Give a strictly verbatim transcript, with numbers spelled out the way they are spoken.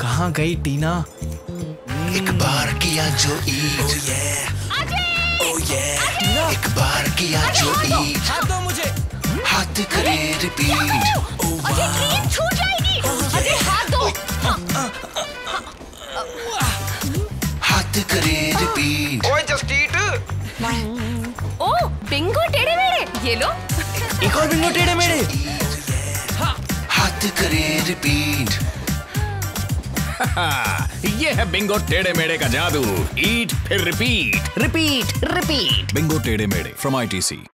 कहाँ गई टीना? एक बार किया जो Eid, oh yeah, oh yeah, एक बार किया जो ईद, हाथ दो मुझे। हाथ करे रिपीट, अजय ट्रेन छूट जाएगी। अजय हाथ दो। हाथ करे रिपीट। ओए जस्ट ईट। ओ बिंगो टेढ़े मेढ़े, ये लो। एक और बिंगो टेढ़े मेढ़े। हाथ करे रिपीट। ये है बिंगो टेढ़े मेढ़े का जादू। ईट फिर रिपीट, रिपीट रिपीट। बिंगो टेढ़े मेढ़े फ्रॉम आई टी सी।